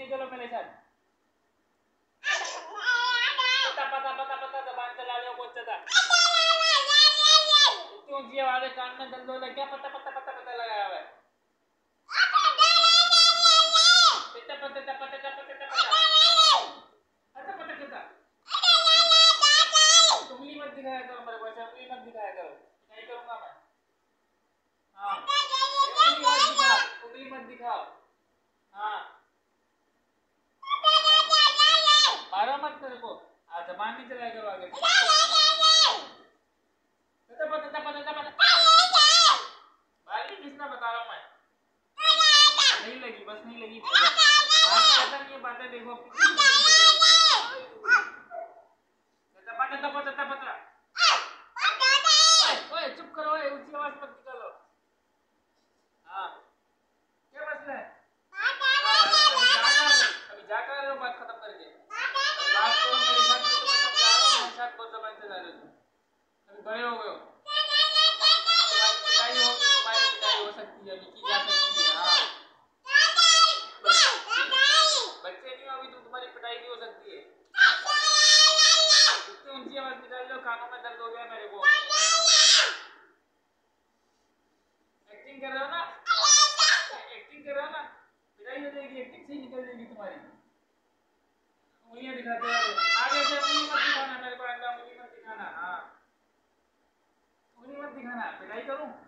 जल्दी चलो मेरे साथ। पता पता पता पता जबान चला रहे हो बहुत ज्यादा। इतनी ऊंची आवाज है, कान में दर्द हो रहा है क्या? पता पता पता पता लगाया हुआ है। पता पता पता पता पता पता पता। उंगली मत दिखाया करो मेरे को, ऐसे उंगली मत दिखाया करो, नहीं करूंगा मैं। हाँ उंगली मत दिखाओ। हाँ मारो मत मेरे को, जबान नहीं चलाया करो आगे। भाई किसना बता रहा हूँ मैं। नहीं लगी, बस नहीं लगी। हाथ में ऐसा नहीं है, बातें देखो। ओए चुप करो, ऊंची आवाज मत निकालो। हाँ क्या मसला है? अभी जाकर लो बात खत्म करके। बात करो मेरे साथ, मैं तुम्हें समझा रहा हूँ, मेरे साथ बहुत जबान चला रहे हो। अभी बड़े हो गए हो, तुम्हारी पिटाई होगी, तुम्हारी पिटाई हो सकती है, अभी की जा सकती है। हाँ बच्चे नहीं हो अभी तुम, तुम्हारी पिटाई भी हो सकती है। इतनी ऊंची आवाज निकाल लो, कानों में दर्द हो गया मेरे को। एक्टिंग कर रहे हो ना, एक्टिंग कर रहे हो ना, पिटाई हो जाएगी, एक्टिंग से ही निकल जाएगी तुम्हारी। उंगलियां दिखाते हो आगे से, उंगली मत दिखाना मेरे को, अंदर उंगली मत दिखाना। हाँ उंगली मत दिखाना, पिटाई करूं?